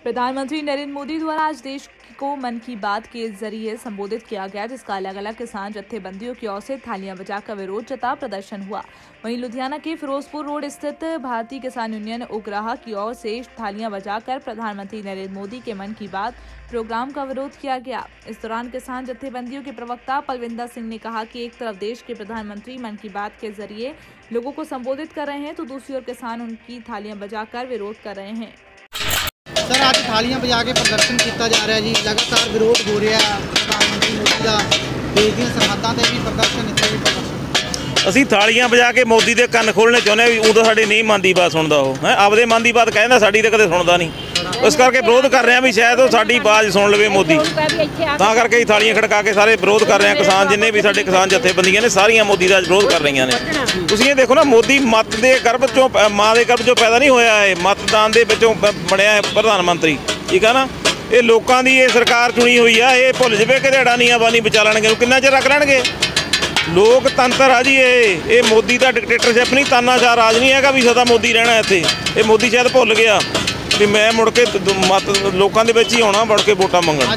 प्रधानमंत्री नरेंद्र मोदी द्वारा आज देश को मन की बात के जरिए संबोधित किया गया, जिसका अलग अलग किसान जत्थेबंदियों की ओर से थालियां बजाकर विरोध जता प्रदर्शन हुआ। वहीं लुधियाना के फिरोजपुर रोड स्थित भारतीय किसान यूनियन उग्राह की ओर से थालियां बजाकर प्रधानमंत्री नरेंद्र मोदी के मन की बात प्रोग्राम का विरोध किया गया। इस दौरान किसान जत्थेबंदियों के प्रवक्ता पलविंदर सिंह ने कहा कि एक तरफ देश के प्रधानमंत्री मन की बात के जरिए लोगों को संबोधित कर रहे हैं, तो दूसरी ओर किसान उनकी थालियां बजाकर विरोध कर रहे हैं। सर, आज थालियां बजा के प्रदर्शन किया जा रहा है जी। लगातार विरोध हो रहा है प्रधानमंत्री मोदी का। देश दी सरहदां ते भी प्रदर्शन, इत्थे भी प्रदर्शन। ਅਸੀਂ थालियां बजा के मोदी के ਕੰਨ खोलने चाਹੁੰਦੇ भी उदों साडी नहीं मन की बात सुनता। वो है आपदे मन की बात कहता, साडी तो कदे सुनता नहीं। इस करके विरोध कर रहे हैं भी शायद वो साडी आवाज़ सुन लवे मोदी, तां करके थालियां खड़का के सारे विरोध कर रहे हैं। किसान जिन्ने भी साडे किसान जत्थेबंदियां ने सारियां मोदी का विरोध कर रही ने। तुसीं ये देखो ना, मोदी मत के गर्भ चों माँ के गर्भ चों पैदा नहीं होया है, मतदान के विचों बनया है प्रधानमंत्री। ठीक है ना, ये लोगों की ये सरकार चुनी हुई है। ये भुल जावे कि दिहाड़ा नीआं बानी बचा लैणगे, किन्ना चिर रख लैणगे। लोकतंत्र आ जी, ये मोदी का डिकटेटरशिप नहीं, तानाशाह राज नहीं है भी सदा मोदी रहना इत्थे। ये मोदी शायद भुल गया भी मैं मुड़ के मत लोगों के ही आना, मुड़ के वोटां मंगण।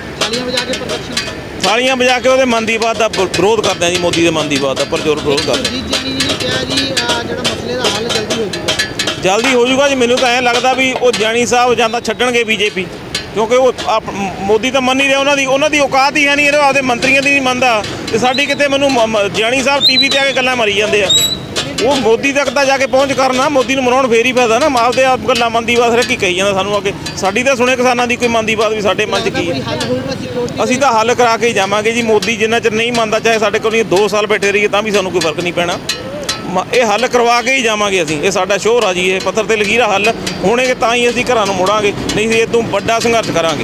थालियां बजा के वो मन की बात का विरोध करते हैं जी, मोदी के मन की बात का पुरजोर विरोध करते हैं। जल्दी हो जाऊगा जी। मैनू तो ऐ लगता भी वो जानी साहब जाता छड्डणगे बीजेपी, क्योंकि वो मोदी तो मन नहीं रहा, उन्होंने औकात ही है नहीं, आपके मंत्रियों की नहीं मनता। तो साडी कितने मैनू जानी साहब टीवी ते आके गल्लां मरी जाते हैं। वो मोदी तक तो जाके पहुँच करना, मोदी नूं मनाउण फेर ही फायदा ना। आपदे आप गल्लां मन की बात हर की कही जांदा सानूं अगे। साडी तो सुणे किसानां दी कोई मन की बात भी साडे मन च की है। असीं तो हल करा के ही जावांगे जी। मोदी जिन्ना चिर नहीं मनदा, चाहे साडे कोल 2 साल बैठे रहिए तां भी सानूं कोई फर्क नहीं पैना। ये हल करवा के ही जावांगे असीं। ये साडा शोर आ जी, ये पत्थर ते लकीर हल होणे तां ही असीं घरां नूं मुड़ांगे, नहीं इस तों वड्डा संघर्ष करांगे।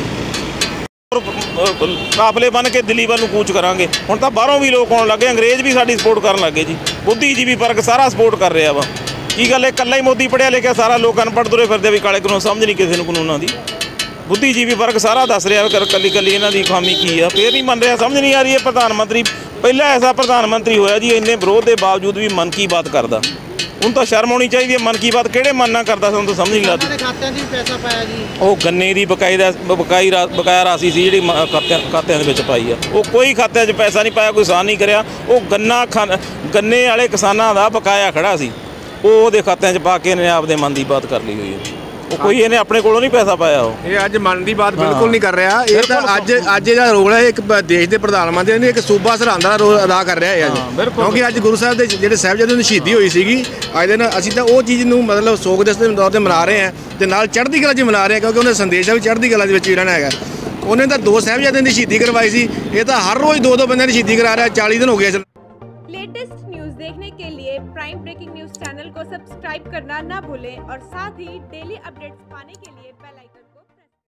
काफले बन के दिल्ली वाल कूच करांगे। हुण तां बाहरों भी लोग आउण लगे, अंग्रेज भी साडी सपोर्ट करन लगे जी। बुद्धिजीवी वर्ग सारा सपोर्ट कर रहा वा। की गल है, कल्ला ही मोदी पढ़िया लिखिया, सारा लोग अनपढ़ तुरे फिरदे भी काले कानून समझ नहीं किसी कानूनों की। बुद्धिजीवी वर्ग सारा दस रहा कली कली इन्हां दी खामी की है, फिर नहीं मन रहा, समझ नहीं आ रही है। प्रधानमंत्री पहला ऐसा प्रधानमंत्री होया जी, इन्ने विरोध के बावजूद भी मन की बात करता। उन तो शर्म होनी चाहिए। मन की बात किहड़े मन ना करता, सानूं तो समझ नहीं लगती। वो गन्ने की बकाया राशि सी जी खात्यां दे विच पाई है। वो कोई खात्यां 'च पैसा नहीं पाया, कोई सान नहीं करिया। वो गन्ने वाले किसानां दा बकाया खड़ा सी, वो उहदे खात्यां 'च पा के इन्हें आपदे मन की बात कर ली हुई है। कोई इन्हें अपने कोलों नहीं पैसा पाया। ये अज मन की बात बिल्कुल नहीं कर रहा। ये तो अज जो रोल है, एक देश के प्रधानमंत्री ने एक सूबा सरहद का रोल अदा कर रहा है अज, क्योंकि अज गुरु साहब के जो साहिबजादे की शहीदी हुई सी अज दिन असीं तो वो चीज़ मतलब सोग दिवस के तौर पर मना रहे हैं, तो नाल चढ़ती कला च मना रहे हैं, क्योंकि उन्हें संदेश भी चढ़ती कला भी रहना है। उन्हें तो 2 साहिबजादे की शहीदी करवाई सी, ये तो हर रोज़ 2-2 बंदे की शहीदी करा रहा है। 40 दिन हो गए। लेटेस्ट न्यूज़ देखने के लिए प्राइम ब्रेकिंग न्यूज़ चैनल को सब्सक्राइब करना ना भूलें और साथ ही डेली अपडेट्स पाने के लिए बेल आइकन